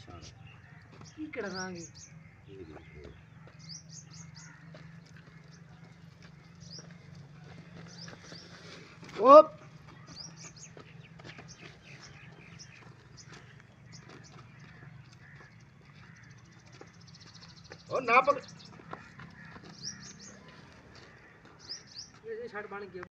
निशान ఇక్కడ రాంగి ओप ओ ना पकड़ ये छड़ बन गया।